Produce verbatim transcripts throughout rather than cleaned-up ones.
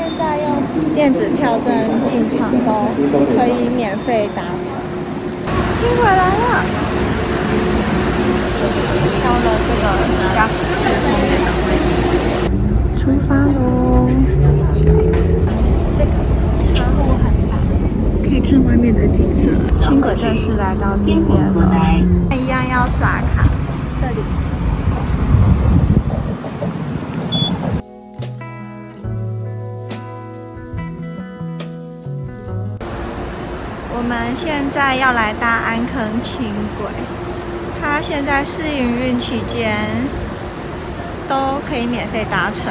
现在用电子票证进场都可以免费搭乘。轻轨来了，挑了这个驾驶室后面的位置，出发喽！这个车户很大，可以看外面的景色。轻轨正式来到地面了，一样要刷卡，这里。 我们现在要来搭安坑轻轨，它现在试营运期间都可以免费搭乘，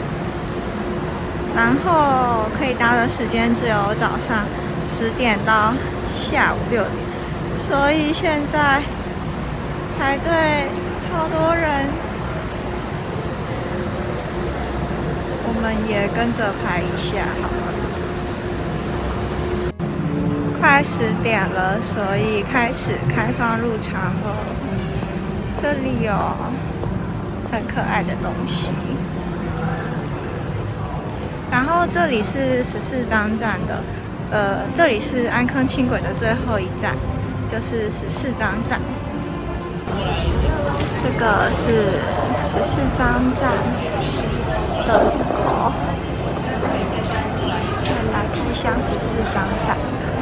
然后可以搭的时间只有早上十点到下午六点，所以现在排队超多人，我们也跟着排一下好了。 快十点了，所以开始开放入场了。这里有很可爱的东西，然后这里是十四张站的，呃，这里是安坑轻轨的最后一站，就是十四张站。这个是十四张站的入口，再来开箱十四张站。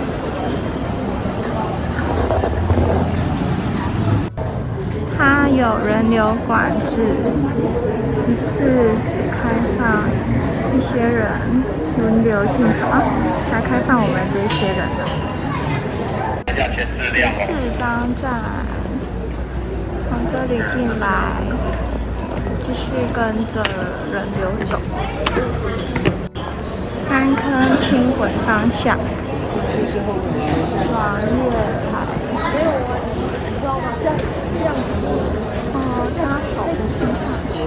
它有人流管制，一次只开放一些人轮流进场，才开放我们这些人的。四张站，从这里进来，继续跟着人流走。安坑轻轨方向，往月台。没有啊，你知道吗？这样这样子。 哦，搭好不是上去。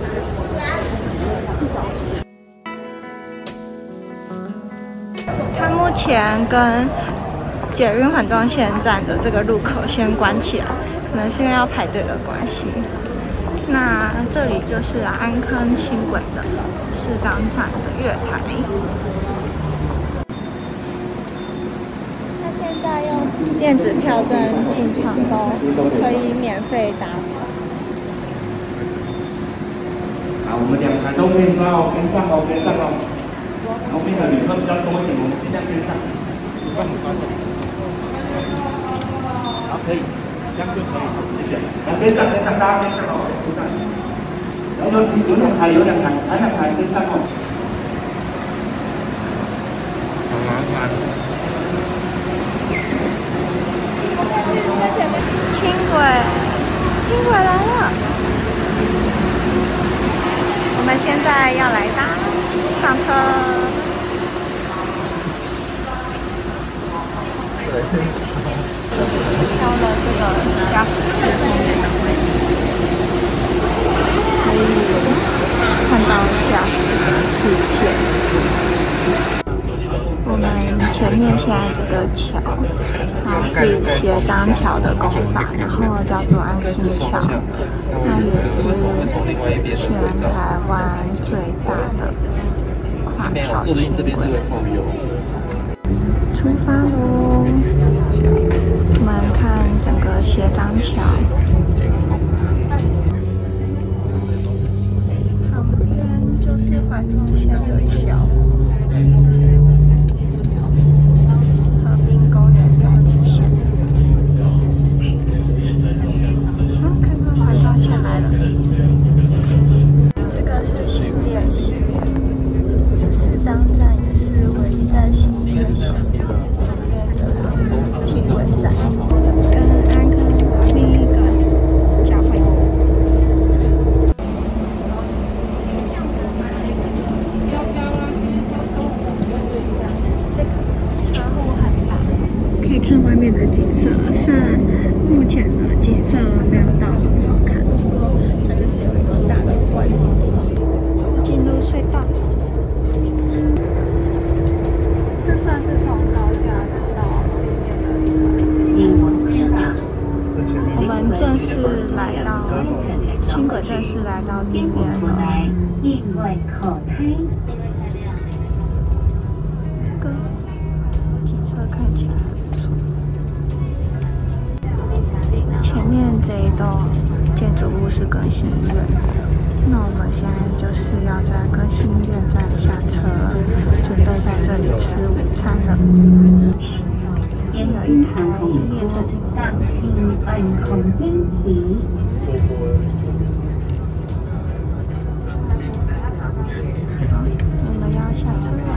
它目前跟捷运环状线站的这个入口先关起来，可能是因为要排队的关系。那这里就是安坑轻轨的十四张站的月台。它现在用电子票证进场都可以免费搭乘。 好，我们两台都跟上哦，跟上哦，跟上哦。后面的旅客比较多一点，我们尽量跟上。帮你刷手。好，可以，这样就可以，谢谢。来，跟上，跟上，大家跟上哦，跟上。然后有有两台，有两台，还两台跟上哦。好麻烦。 轻轨，轻轨来了。 我们现在要来搭上车，挑了这个驾驶室后面的位置，可以看到驾驶的视线。我们前面现在这个桥，它是斜张桥的工法，然后叫做安心桥，它也是全台湾最大的跨桥轻轨。出发喽！我们看整个斜张桥，旁边就是环状线的桥。 看外面的景色，虽然目前的景色没有到很好看，不过它就是有一个大的观景窗。进入隧道，这算是从高架走到里面的。我们正式来到轻轨，正式来到地面了。 个景色看起来还不错。前面这一栋建筑物是更新医院，那我们现在就是要在更新医院站下车，准备在这里吃午餐了。也有一台列车经过。我们要下车了。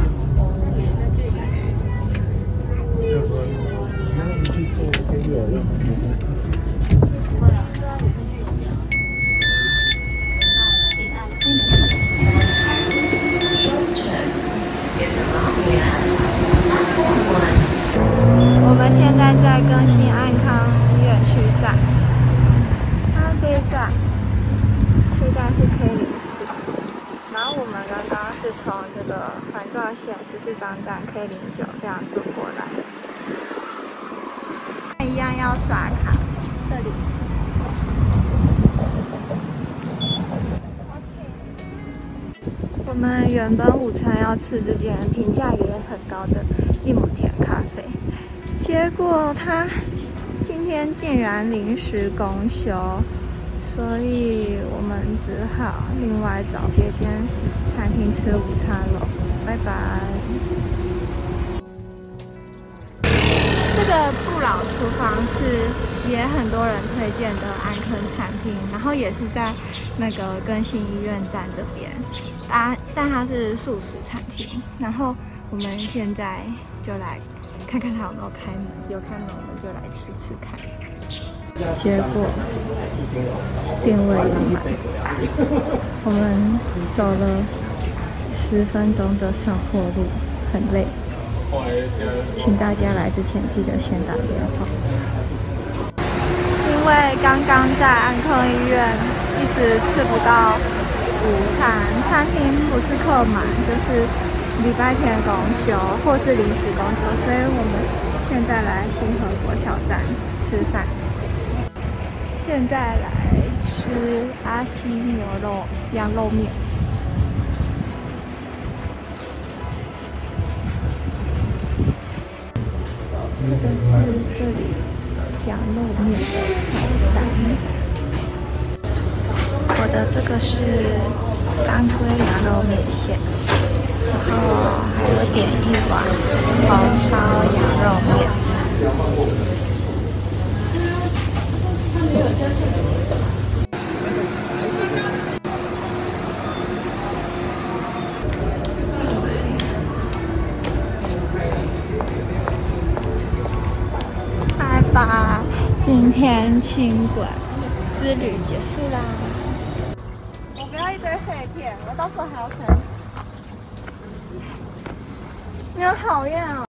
我们现在在更新安康院区站，它这一站，这一站是 K 零四，然后我们刚刚是从这个环状线十四张站 K 零九这样走过来，一样要刷卡，这里。我们原本午餐要吃这间评价也很高的一亩田咖啡，结果他今天竟然临时公休，所以我们只好另外找别间餐厅吃午餐了。拜拜。这个不老厨房是也很多人推荐的安坑餐厅，然后也是在那个更新医院站这边。啊，但它是素食餐厅，然后我们现在就来看看它有没有开门，有开门我们就来吃吃看。结果店位已满，我们走了十分钟的上坡路，很累，请大家来之前记得先打电话。因为刚刚在安坑医院一直吃不到午餐，餐厅不是客满，就是礼拜天公休或是临时公休，所以我们现在来新河国小站吃饭。现在来吃阿西牛肉羊肉面。这个是这里羊肉面的菜单。我的这个是当归羊肉面线，然后还有点一碗红烧羊肉面。拜拜，今天轻轨之旅结束啦。我不要一堆废片，我到时候还要生。你好讨厌哦！